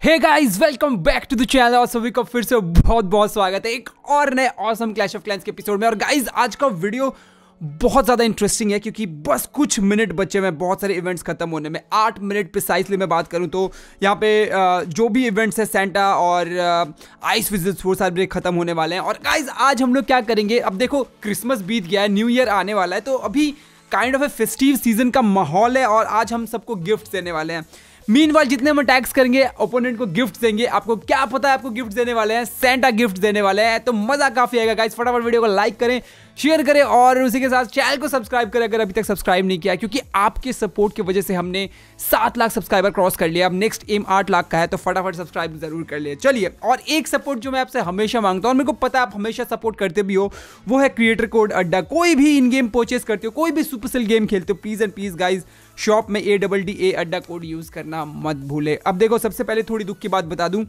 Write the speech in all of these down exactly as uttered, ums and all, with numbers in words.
Hey guys, welcome back to the channel. और सभी को फिर से बहुत बहुत स्वागत है एक और नए ऑसम क्लैश ऑफ क्लैंस के एपिसोड में। और गाइस, आज का वीडियो बहुत ज़्यादा इंटरेस्टिंग है क्योंकि बस कुछ मिनट बचे हैं बहुत सारे इवेंट्स खत्म होने में। आठ मिनट प्रिसाइसली मैं बात करूं तो यहाँ पे जो भी इवेंट्स है सेंटा और आइस विजिट्स वो सारे खत्म होने वाले हैं। और गाइस, आज हम लोग क्या करेंगे, अब देखो क्रिसमस बीत गया है, न्यू ईयर आने वाला है, तो अभी kind of a festive season का माहौल है और आज हम सबको गिफ्ट देने वाले हैं। मीनवाइल जितने हम अटैक्स करेंगे ओपोनेंट को गिफ्ट देंगे। आपको क्या पता है, आपको गिफ्ट देने वाले हैं, सेंटा गिफ्ट देने वाले हैं, तो मजा काफी आएगा गाइस। फटाफट वीडियो को लाइक करें, शेयर करें और उसी के साथ चैनल को सब्सक्राइब करें अगर अभी तक सब्सक्राइब नहीं किया, क्योंकि आपके सपोर्ट की वजह से हमने सात लाख सब्सक्राइबर क्रॉस कर लिया। अब नेक्स्ट एम आठ लाख का है, तो फटाफट सब्सक्राइब जरूर कर लिए। चलिए, और एक सपोर्ट जो मैं आपसे हमेशा मांगता हूँ और मेरे को पता है आप हमेशा सपोर्ट करते भी हो, वो है क्रिएटर कोड अड्डा। कोई भी इन गेम परचेस करते हो, कोई भी सुपरसेल गेम खेलते हो, please and please guys shop में ए डबल डी ए अड्डा कोड यूज करना मत भूले। अब देखो, सबसे पहले थोड़ी दुख की बात बता दूं,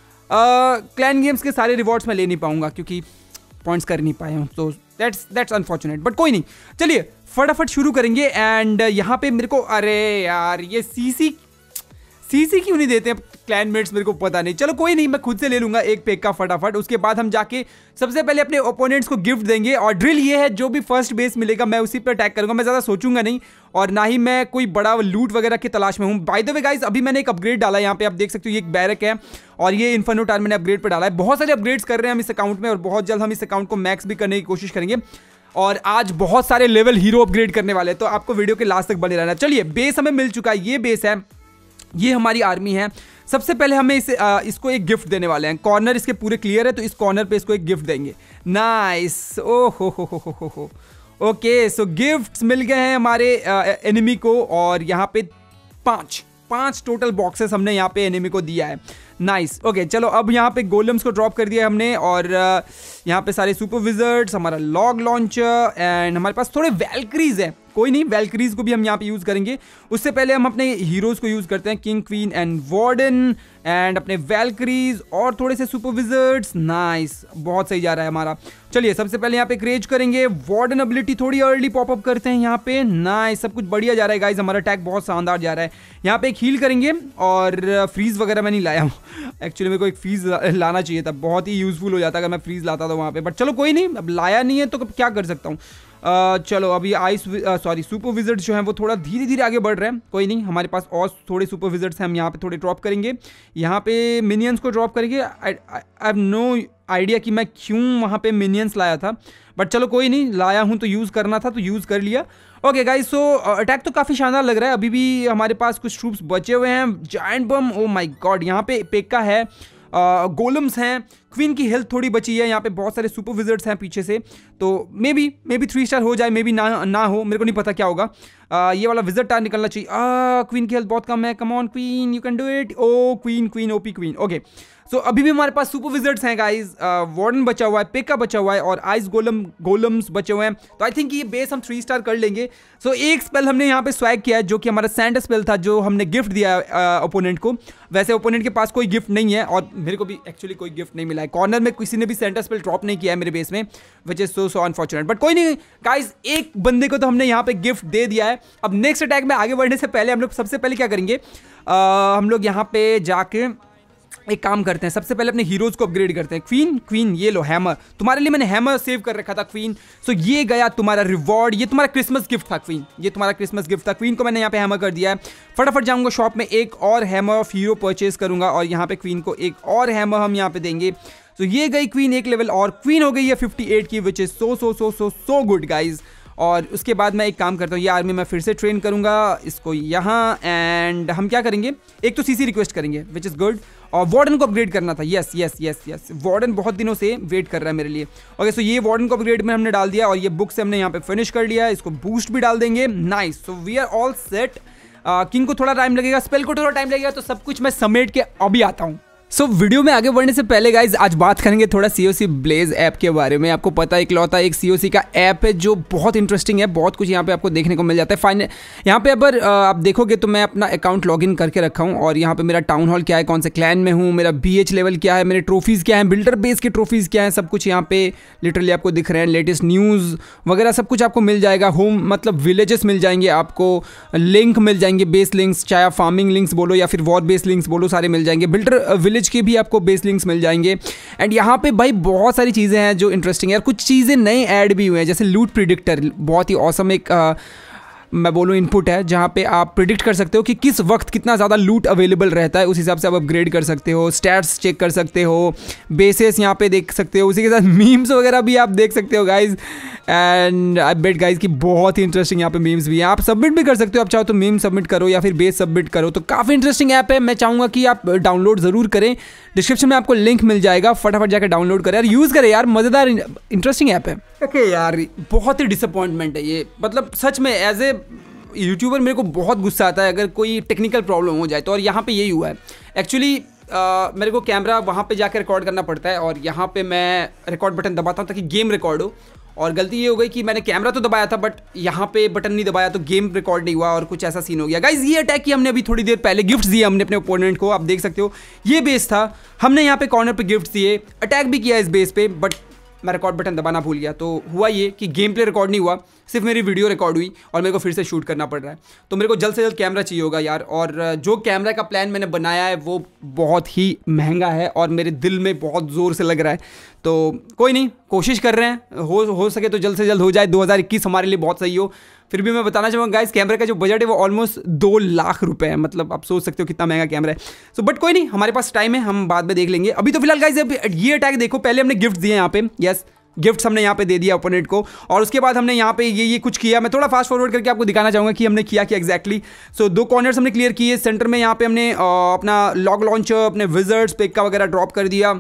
क्लैन गेम्स के सारे रिवॉर्ड्स मैं ले नहीं पाऊंगा क्योंकि पॉइंट्स कर नहीं पाए हूं, तो दैट्स दैट्स अनफॉर्चुनेट, बट कोई नहीं। चलिए फटाफट शुरू करेंगे। एंड यहाँ पे मेरे को, अरे यार ये सीसी सीसी क्यों नहीं देते क्लैनमेट्स, मेरे को पता नहीं। चलो कोई नहीं, मैं खुद से ले लूंगा एक पैक का फटाफट। उसके बाद हम जाके सबसे पहले अपने ओपोनेंट्स को गिफ्ट देंगे। और ड्रिल ये है, जो भी फर्स्ट बेस मिलेगा मैं उसी पर अटैक करूंगा। मैं ज़्यादा सोचूंगा नहीं और ना ही मैं कोई बड़ा लूट वगैरह की तलाश में हूँ। बाय द वे गाइस, अभी मैंने एक अपग्रेड डाला है, यहाँ पे आप देख सकते हो, ये एक बैरक है और ये इन्फर्नो टावर मैंने अपग्रेड पर डाला है। बहुत सारे अपग्रेड्स कर रहे हैं हम इस अकाउंट में और बहुत जल्द हम इस अकाउंट को मैक्स भी करने की कोशिश करेंगे। और आज बहुत सारे लेवल हीरो अपग्रेड करने वाले हैं, तो आपको वीडियो के लास्ट तक बने रहना। चलिए, बेस हमें मिल चुका है, ये बेस है, ये हमारी आर्मी है। सबसे पहले हमें इसे आ, इसको एक गिफ्ट देने वाले हैं। कॉर्नर इसके पूरे क्लियर है, तो इस कॉर्नर पे इसको एक गिफ्ट देंगे। नाइस, ओ हो हो हो हो हो हो ओके, सो गिफ्ट्स मिल गए हैं हमारे एनिमी को। और यहाँ पे पांच पांच टोटल बॉक्सेस हमने यहाँ पे एनिमी को दिया है। नाइस, ओके चलो, अब यहाँ पे गोलम्स को ड्रॉप कर दिया हमने और यहाँ पे सारे सुपर विजर्ड्स, हमारा लॉग लॉन्चर एंड हमारे पास थोड़े वैल्क्रीज है। कोई नहीं, वैल्क्रीज को भी हम यहाँ पे यूज़ करेंगे। उससे पहले हम अपने हीरोज़ को यूज़ करते हैं, king, queen and warden and अपने वैल्क्रीज और थोड़े से सुपर विजर्ड्स। नाइस, बहुत सही जा रहा है हमारा। चलिए, सबसे पहले यहाँ पे क्रेज करेंगे। वार्डन एबिलिटी थोड़ी अर्ली पॉपअप करते हैं यहाँ पे। नाइस, सब कुछ बढ़िया जा रहा है गाइज, हमारा अटैक बहुत शानदार जा रहा है। यहाँ पे एक हील करेंगे और फ्रीज वगैरह मैं नहीं लाया हूँ, एक्चुअली मेरे को एक फ्रीज लाना चाहिए था, बहुत ही यूजफुल हो जाता अगर मैं फ्रीज लाता था वहाँ पे, बट चलो कोई नहीं, अब लाया नहीं है तो क्या कर सकता हूँ। Uh, चलो, अभी आइस सॉरी सुपर विजर्ड्स जो हैं वो थोड़ा धीरे धीरे आगे बढ़ रहे हैं। कोई नहीं, हमारे पास और थोड़े सुपर विजर्ड्स हैं, हम यहाँ पे थोड़े ड्रॉप करेंगे। यहाँ पे मिनियंस को ड्रॉप करेंगे। आई हैव नो आइडिया कि मैं क्यों वहाँ पे मिनियंस लाया था, बट चलो कोई नहीं, लाया हूँ तो यूज़ करना था तो यूज़ कर लिया। ओके गाइस, सो अटैक तो काफ़ी शानदार लग रहा है। अभी भी हमारे पास कुछ ट्रूप्स बचे हुए हैं। जायंट बम, ओ माई गॉड, यहाँ पे पेक्का है, गोलम्स हैं, क्वीन की हेल्थ थोड़ी बची है, यहाँ पे बहुत सारे सुपर विजर्ड्स हैं पीछे से, तो maybe maybe three star हो जाए, मे बी ना ना हो, मेरे को नहीं पता क्या होगा। uh, ये वाला विजर्ड टार निकलना चाहिए। uh, क्वीन की हेल्थ बहुत कम है, come on queen, you can do it. Oh queen queen OP queen. Okay, so so, अभी भी हमारे पास सुपर विजर्ड्स हैं गाइज। वार्डन बचा हुआ है, पेक्का बचा हुआ है और आइस गोलम गोलम्स बचे हुए हैं, तो आई थिंक ये बेस हम थ्री स्टार कर लेंगे। सो so, एक स्पेल हमने यहाँ पे स्वैग किया है जो कि हमारा सेंटा स्पेल था, जो हमने गिफ्ट दिया है ओपोनेंट को। वैसे ओपोनेंट के पास कोई गिफ्ट नहीं है और मेरे को भी एक्चुअली कोई गिफ्ट नहीं मिला है। कॉर्नर में किसी ने भी सेंटा स्पेल ड्रॉप नहीं किया है मेरे बेस में, which is so so unfortunate, but कोई नहीं गाइज, एक बंदे को तो हमने यहाँ पे गिफ्ट दे दिया है। अब नेक्स्ट अटैक में आगे बढ़ने से पहले हम लोग सबसे पहले क्या करेंगे, uh, हम लोग यहाँ पे जाके एक काम करते हैं, सबसे पहले अपने हीरोज को अपग्रेड करते हैं। क्वीन क्वीन ये लो हैमर, तुम्हारे लिए मैंने हैमर सेव कर रखा था क्वीन। सो ये गया तुम्हारा रिवॉर्ड, ये तुम्हारा क्रिसमस गिफ्ट था क्वीन, ये तुम्हारा क्रिसमस गिफ्ट था। क्वीन को मैंने यहाँ पे हैमर कर दिया है। फटाफट जाऊंगा शॉप में, एक और हैमर ऑफ हीरो परचेज करूंगा और यहाँ पे क्वीन को एक और हैमर हम यहाँ पे देंगे। तो ये गई क्वीन एक लेवल और, क्वीन हो गई है फिफ्टी एट की, which is so so so so so good guys. और उसके बाद मैं एक काम करता हूँ, ये आर्मी मैं फिर से ट्रेन करूँगा इसको यहाँ, एंड हम क्या करेंगे, एक तो सीसी रिक्वेस्ट करेंगे, विच इज़ गुड। और वार्डन को अपग्रेड करना था, yes yes yes yes, warden बहुत दिनों से वेट कर रहा है मेरे लिए। ओके, सो ये वार्डन को अपग्रेड में हमने डाल दिया और ये बुक से हमने यहाँ पे फिनिश कर लिया। इसको बूस्ट भी डाल देंगे। Nice, so we are all set. King को थोड़ा टाइम लगेगा, स्पेल को थोड़ा टाइम लगेगा, तो सब कुछ मैं समेट के अभी आता हूँ। सो so, वीडियो में आगे बढ़ने से पहले गाइज आज बात करेंगे थोड़ा सीओसी ब्लेज ऐप के बारे में। आपको पता है इकलौता एक सीओसी का ऐप है जो बहुत इंटरेस्टिंग है, बहुत कुछ यहाँ पे आपको देखने को मिल जाता है। फाइन यहाँ पे अगर आप देखोगे तो मैं अपना अकाउंट लॉगिन करके रखा हूँ और यहाँ पे मेरा टाउन हॉल क्या है, कौन से क्लैन में हूँ, मेरा बीएच लेवल क्या है, मेरे ट्रॉफीज़ क्या है, बिल्डर बेस के ट्रॉफीज़ क्या है, सब कुछ यहाँ पे लिटरली आपको दिख रहे हैं। लेटेस्ट न्यूज़ वगैरह सब कुछ आपको मिल जाएगा। होम मतलब विलेजेस मिल जाएंगे आपको, लिंक मिल जाएंगे, बेस लिंक्स, चाहे आप फार्मिंग लिंक्स बोलो या फिर वॉर बेस लिंक्स बोलो, सारे मिल जाएंगे। बिल्डर विलेज के भी आपको बेस लिंक्स मिल जाएंगे। एंड यहाँ पे भाई बहुत सारी चीज़ें हैं जो इंटरेस्टिंग है और कुछ चीज़ें नए ऐड भी हुए हैं, जैसे लूट प्रिडिक्टर, बहुत ही ऑसम एक आ, मैं बोलूँ इनपुट है जहाँ पे आप प्रिडिक्ट कर सकते हो कि किस वक्त कितना ज़्यादा लूट अवेलेबल रहता है, उस हिसाब से आप अपग्रेड कर सकते हो, स्टैट्स चेक कर सकते हो, बेसेस यहाँ पे देख सकते हो, उसी के साथ मीम्स वगैरह भी आप देख सकते हो guys. And I bet guys कि बहुत ही इंटरेस्टिंग यहाँ पे मीम्स भी हैं, आप सबमिट भी कर सकते हो, आप चाहो तो मीम सबमिट करो या फिर बेस सबमिट करो। तो काफ़ी इंटरेस्टिंग ऐप है, मैं चाहूँगा कि आप डाउनलोड ज़रूर करें, डिस्क्रिप्शन में आपको लिंक मिल जाएगा, फटाफट जाकर डाउनलोड करें यार, यूज़ करें यार, मज़ेदार इंटरेस्टिंग ऐप है। ओके यार बहुत ही डिसअपॉइंटमेंट है ये, मतलब सच में एज ए यूट्यूबर मेरे को बहुत गुस्सा आता है अगर कोई टेक्निकल प्रॉब्लम हो जाए तो, और यहाँ पे यही हुआ है एक्चुअली। मेरे को कैमरा वहाँ पे जाकर रिकॉर्ड करना पड़ता है और यहाँ पे मैं रिकॉर्ड बटन दबाता हूँ ताकि गेम रिकॉर्ड हो, और गलती ये हो गई कि मैंने कैमरा तो दबाया था बट यहाँ पे बटन नहीं दबाया तो गेम रिकॉर्ड नहीं हुआ और कुछ ऐसा सीन हो गया। गाइज ये अटैक किया हमने अभी थोड़ी देर पहले, गिफ्ट दिए हमने अपने ओपोनेंट को, आप देख सकते हो ये बेस था, हमने यहाँ पे कॉर्नर पे गिफ्ट दिए, अटैक भी किया इस बेस पे, बट मैं रिकॉर्ड बटन दबाना भूल गया। तो हुआ ये कि गेम प्ले रिकॉर्ड नहीं हुआ, सिर्फ मेरी वीडियो रिकॉर्ड हुई और मेरे को फिर से शूट करना पड़ रहा है। तो मेरे को जल्द से जल्द कैमरा चाहिए होगा यार, और जो कैमरा का प्लान मैंने बनाया है वो बहुत ही महंगा है और मेरे दिल में बहुत ज़ोर से लग रहा है। तो कोई नहीं, कोशिश कर रहे हैं, हो हो सके तो जल्द से जल्द हो जाए, दो हज़ार इक्कीस हमारे लिए बहुत सही हो। फिर भी मैं बताना चाहूँगा गाइस, कैमरे का जो बजट है वो ऑलमोस्ट दो लाख रुपए है, मतलब आप सोच सकते हो कितना महंगा कैमरा है। सो बट कोई नहीं, हमारे पास टाइम है, हम बाद में देख लेंगे। अभी तो फिलहाल गाइस ये अटैक देखो, पहले हमने गिफ्ट दिए यहाँ पे, यस गिफ्ट्स हमने यहाँ पे दे दिया ओपोनेंट को, और उसके बाद हमने यहाँ पे ये ये कुछ किया। मैं थोड़ा फास्ट फॉरवर्ड करके आपको दिखाना चाहूँगा कि हमने किया क्या एग्जैक्टली। सो दो कॉर्नर्स हमने क्लियर किए, सेंटर में यहाँ पे हमने आ, अपना लॉग लॉन्चर, अपने विजर्ड्स पेक्का वगैरह ड्रॉप कर दिया।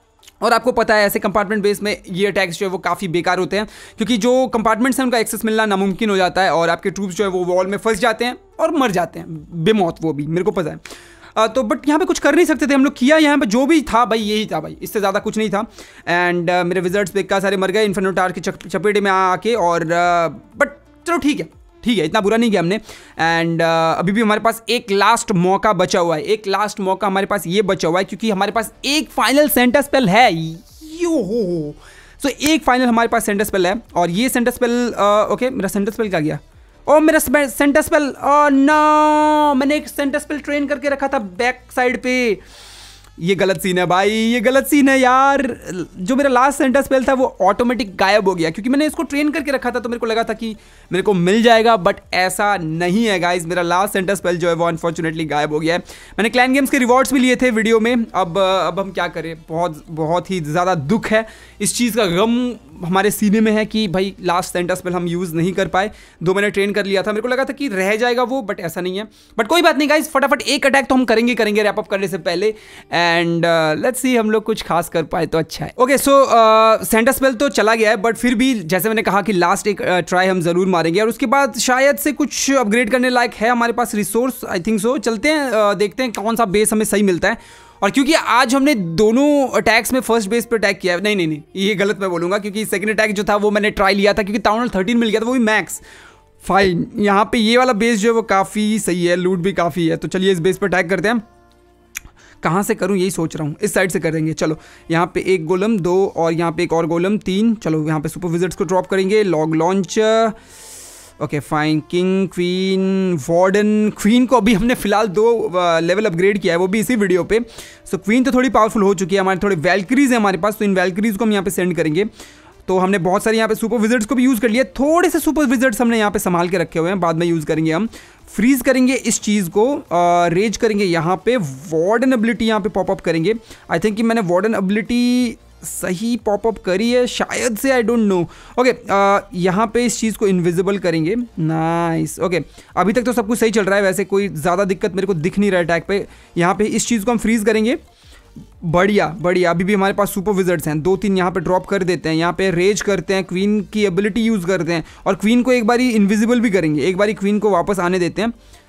और आपको पता है ऐसे कंपार्टमेंट बेस में ये अटैक्स जो है वो काफ़ी बेकार होते हैं, क्योंकि जो कंपार्टमेंट्स हैं उनका एक्सेस मिलना नामुमकिन हो जाता है और आपके ट्रूप्स जो है वो वॉल में फंस जाते हैं और मर जाते हैं बेमौत, वो भी मेरे को पता है। आ, तो बट यहाँ पे कुछ कर नहीं सकते थे हम लोग, किया यहाँ पे जो भी था भाई यही था भाई, इससे ज़्यादा कुछ नहीं था। एंड uh, मेरे विजर्ड्स बेक्का सारे मर गए इन्फिनिटार की चपेटे में आके, और बट uh, चलो ठीक है ठीक है, इतना बुरा नहीं किया हमने। एंड uh, अभी भी हमारे पास एक लास्ट मौका बचा हुआ है, एक लास्ट मौका हमारे पास ये बचा हुआ है, क्योंकि हमारे पास एक फाइनल सेंटर स्पेल है। यो हो सो so, एक फाइनल हमारे पास सेंटर स्पेल है, और ये सेंटर स्पेल ओके मेरा सेंटर स्पेल क्या गया, ओ मेरा सेंटर स्पेल, ओ नो मैंने एक सेंटर स्पेल ट्रेन करके रखा था बैक साइड पे, ये गलत सीन है भाई, ये गलत सीन है यार। जो मेरा लास्ट सेंटर स्पेल था वो ऑटोमेटिक गायब हो गया, क्योंकि मैंने इसको ट्रेन करके रखा था तो मेरे को लगा था कि मेरे को मिल जाएगा, बट ऐसा नहीं है गाइज। मेरा लास्ट सेंटर स्पेल जो है वो अनफॉर्चुनेटली गायब हो गया है। मैंने क्लैन गेम्स के रिवॉर्ड्स भी लिए थे वीडियो में, अब अब हम क्या करें, बहुत बहुत ही ज़्यादा दुख है, इस चीज़ का गम हमारे सीने में है कि भाई लास्ट सेंटर स्पेल हम यूज़ नहीं कर पाए। दो मैंने ट्रेन कर लिया था, मेरे को लगा था कि रह जाएगा वो, बट ऐसा नहीं है। बट कोई बात नहीं गाइज, फटाफट एक अटैक तो हम करेंगे करेंगे रैप अप करने से पहले, एंड लेट्स सी हम लोग कुछ खास कर पाए तो अच्छा है। ओके सो सेंटर स्पेल तो चला गया है, बट फिर भी जैसे मैंने कहा कि लास्ट एक ट्राई uh, हम ज़रूर मारेंगे, और उसके बाद शायद से कुछ अपग्रेड करने लायक है हमारे पास रिसोर्स, आई थिंक सो। चलते हैं uh, देखते हैं कौन सा बेस हमें सही मिलता है। और क्योंकि आज हमने दोनों अटैक्स में फर्स्ट बेस पे अटैक किया है, नहीं नहीं नहीं ये गलत मैं बोलूँगा, क्योंकि सेकंड अटैक जो था वो मैंने ट्राई लिया था, क्योंकि टाउन थर्टीन मिल गया था, वो भी मैक्स। फाइन, यहाँ पे ये वाला बेस जो है वो काफ़ी सही है, लूट भी काफ़ी है, तो चलिए इस बेस पे अटैक करते हैं। कहाँ से करूँ यही सोच रहा हूँ, इस साइड से करेंगे। चलो यहाँ पे एक गोलम, दो, और यहाँ पे एक और गोलम, तीन। चलो यहाँ पे सुपर विजिट्स को ड्रॉप करेंगे, log launch, okay fine, king, queen, warden. Queen को अभी हमने फिलहाल दो लेवल अपग्रेड किया है, वो भी इसी वीडियो पे। सो so, क्वीन तो थोड़ी पावरफुल हो चुकी है, हमारे थोड़े वैल्क्रीज है हमारे पास, तो इन वैल्क्रीज को हम यहाँ पे सेंड करेंगे। तो हमने बहुत सारे यहाँ पे सुपर विजिट्स को भी यूज़ कर लिया, थोड़े से सुपर विजिट्स हमने यहाँ पे संभाल के रखे हुए हैं, बाद में यूज़ करेंगे हम। फ्रीज करेंगे इस चीज़ को, रेज करेंगे यहाँ पे, वार्डन एबिलिटी यहाँ पे पॉपअप करेंगे। आई थिंक कि मैंने वार्डन एबिलिटी सही पॉपअप करी है शायद से, आई डोंट नो। ओके यहाँ पे इस चीज़ को इनविजिबल करेंगे, नाइस। ओके अभी तक तो सब कुछ सही चल रहा है, वैसे कोई ज़्यादा दिक्कत मेरे को दिख नहीं रहा है अटैक पे। यहाँ पे इस चीज़ को हम फ्रीज करेंगे, बढ़िया बढ़िया। अभी भी हमारे पास सुपर विजर्ड्स हैं, दो तीन यहाँ पे ड्रॉप कर देते हैं, यहाँ पे रेज करते हैं, क्वीन की एबिलिटी यूज़ करते हैं, और क्वीन को एक बारी इनविजिबल भी करेंगे, एक बारी क्वीन को वापस आने देते हैं।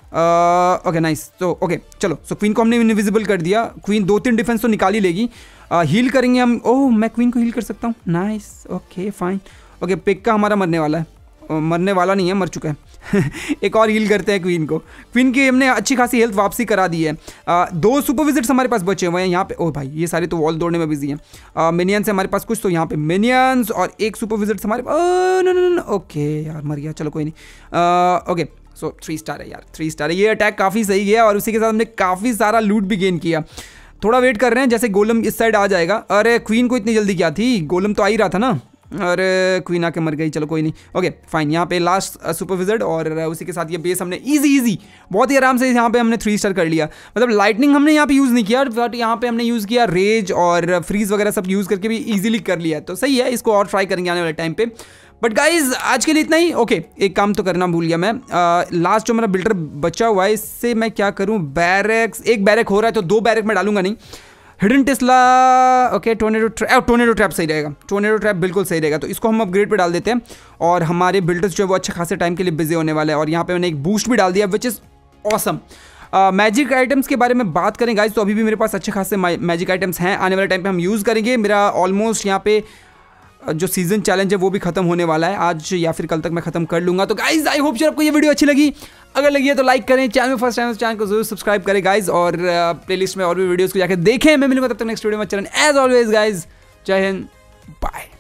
Okay nice. तो ओके चलो, सो क्वीन को हमने इनविजिबल कर दिया। क्वीन दो तीन डिफेंस तो निकाल ही लेगी। हील uh, करेंगे हम। ओह मैं क्वीन को हील कर सकता हूँ, nice okay fine. Okay pick का हमारा मरने वाला है, uh, मरने वाला नहीं है, मर चुका है। एक और हील करते हैं क्वीन को। क्वीन की हमने अच्छी खासी हेल्थ वापसी करा दी है। uh, दो सुपर विजिट्स हमारे पास बचे हुए हैं यहाँ पे। ओह भाई ये सारे तो वॉल तोड़ने में बिजी हैं। मिनियंस है हमारे पास कुछ, तो यहाँ पे मिनियंस और एक सुपर विजिट्स हमारे पास। नो नो नो ओके यार मर गया, चलो कोई नहीं। ओके सो थ्री स्टार है यार, थ्री स्टार है। ये अटैक काफ़ी सही गया और उसी के साथ हमने काफ़ी सारा लूट भी गेन किया। थोड़ा वेट कर रहे हैं, जैसे गोलम इस साइड आ जाएगा। अरे क्वीन को इतनी जल्दी क्या थी, गोलम तो आ ही रहा था ना। अरे क्वीन आके मर गई, चलो कोई नहीं। ओके फाइन, यहाँ पे लास्ट सुपर विजिट और उसी के साथ ये बेस हमने इजी इजी बहुत ही आराम से यहाँ पे हमने थ्री स्टार कर लिया। मतलब लाइटनिंग हमने यहाँ पे यूज़ नहीं किया, बट यहाँ पे हमने यूज़ किया रेज और फ्रीज वगैरह सब यूज़ करके भी इजीली कर लिया। तो सही है, इसको और ट्राई करेंगे आने वाले टाइम पे। बट गाइज आज के लिए इतना ही। ओके okay, एक काम तो करना भूल गया मैं। लास्ट जो मेरा बिल्डर बचा हुआ है, इससे मैं क्या करूँ, बैरक्स, एक बैरक हो रहा है तो दो बैरक में डालूंगा नहीं। Hidden Tesla, okay tornado trap, tornado trap सही रहेगा, टोर्नेडो ट्रैप बिल्कुल सही रहेगा। तो इसको हम अपग्रेड पे डाल देते हैं और हमारे बिल्डर्स जो है वो अच्छे खासे टाइम के लिए बिजी होने वाले हैं। और यहाँ पे मैंने एक बूस्ट भी डाल दिया which is awesome. Magic items के बारे में बात करें गाइज, तो अभी भी मेरे पास अच्छे खासे मैजिक आइटम्स हैं, आने वाले टाइम पे हम यूज़ करेंगे। मेरा ऑलमोस्ट यहाँ पे जो सीजन चैलेंज है वो भी खत्म होने वाला है, आज या फिर कल तक मैं खत्म कर लूँगा। तो गाइज आई होप आपको ये वीडियो अच्छी लगी। अगर लगी है तो लाइक करें, चैनल में फर्स्ट टाइम चैनल को जरूर सब्सक्राइब करें गाइज, और प्लेलिस्ट में और भी वीडियोस को जाकर देखें। मैं मिलूंगा तब तक नेक्स्ट वीडियो में। चरण एज ऑलवेज गाइज, जय हिंद, बाय।